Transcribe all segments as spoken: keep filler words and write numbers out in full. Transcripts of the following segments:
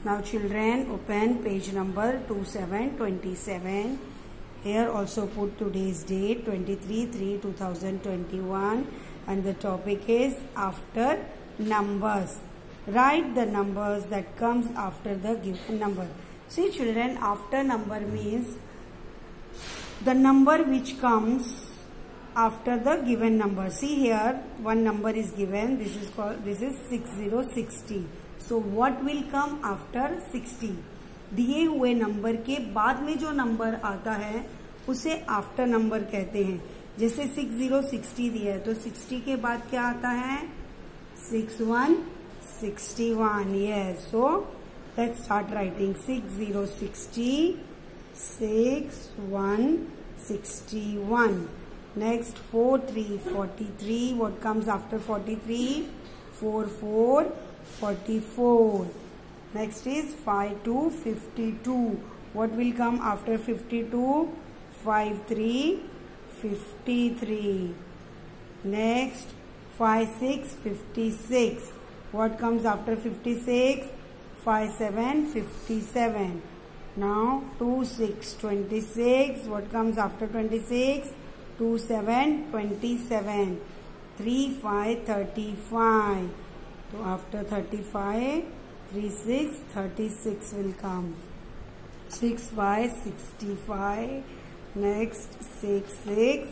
Now children, open page number twenty-seven twenty-seven. Here also put today's date, twenty-three three two thousand twenty-one, and the topic is after numbers. Write the numbers that comes after the given number. See children, after number means the number which comes after the given number. See here, one number is given. This is called, this is six zero sixty. So what will come after sixty? दिए हुए number के बाद में जो number आता है उसे after number कहते हैं. जैसे सिक्स जीरो सिक्सटी दिया है तो सिक्सटी के बाद क्या आता है? Six one sixty one. Yes, so let's start writing. Six zero sixty, six one sixty one. Next, four three forty-three. What comes after forty-three? four four forty-four. Next is five two fifty-two. What will come after fifty-two? five three fifty-three. Next, five six fifty-six. What comes after fifty-six? five seven fifty-seven. Now, two six twenty-six. What comes after twenty-six? two seven twenty-seven. three five thirty-five. So after thirty-five, three six thirty-six will come. six five sixty-five. Next, six six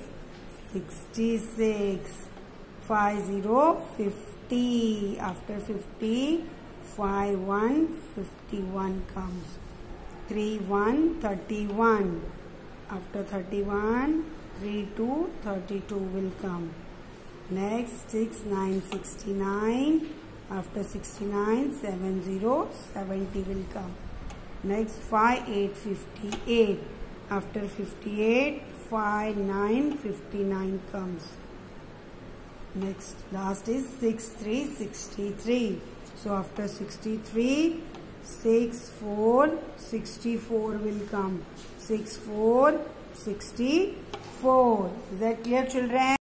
sixty-six. five zero fifty. After fifty, five one fifty-one comes. three one thirty-one. After thirty-one, three two thirty-two will come. Next, six nine sixty-nine. After sixty-nine, seven zero seventy will come. Next, five eight fifty-eight. After fifty-eight, five nine fifty-nine comes. Next, last is six three sixty-three. So after sixty-three, six four sixty-four will come. six four sixty-four. Is that clear, children?